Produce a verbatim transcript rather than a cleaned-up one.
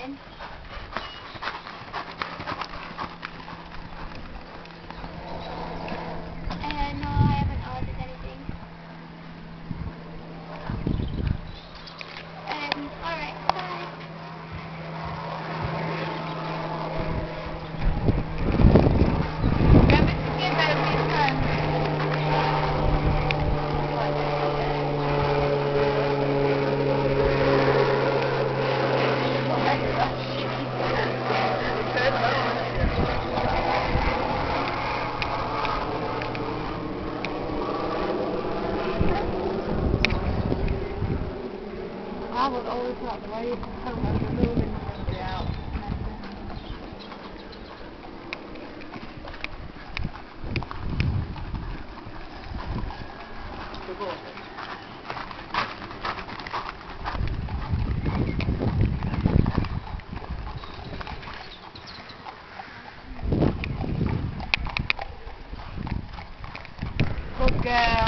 anything? Uh, no, I haven't ordered anything. Um, alright, bye. Remember to give her a big time. I would always like the way you can come over the building and get out. Good girl.